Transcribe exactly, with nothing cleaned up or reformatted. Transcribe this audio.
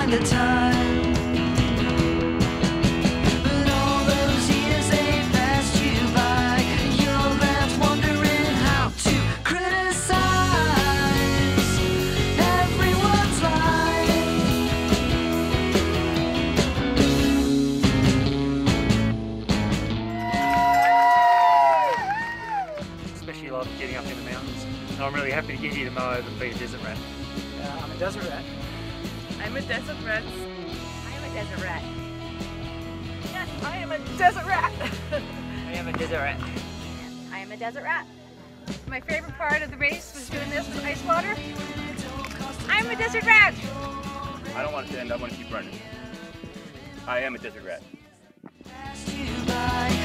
find the time. But all those years they passed you by. You're left wondering how to criticize everyone's life. Especially love getting up in the mountains. And I'm really happy to get here tomorrow and be a desert rat. Uh, I'm a desert rat. I'm a desert rat. I am a desert rat. Yes, I am a desert rat. I am a desert rat. I am a desert rat. My favorite part of the race was doing this with ice water. I'm a desert rat. I don't want it to end, I want to keep running. I am a desert rat. Passed you by.